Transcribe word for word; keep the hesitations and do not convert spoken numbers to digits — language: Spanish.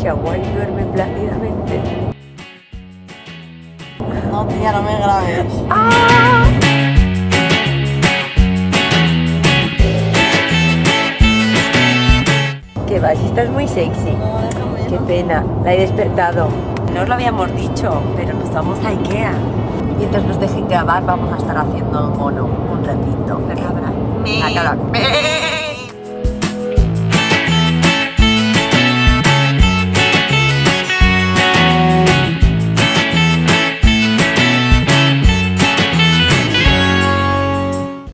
Shawari duerme plácidamente. No, tía, no me grabes. ¡Ah! ¿Qué va? Si estás muy sexy. No, déjame. Qué pena, la he despertado. No os lo habíamos dicho, pero nos vamos a Ikea. Y mientras nos dejen grabar, vamos a estar haciendo mono un ratito. La cabra. La cabra.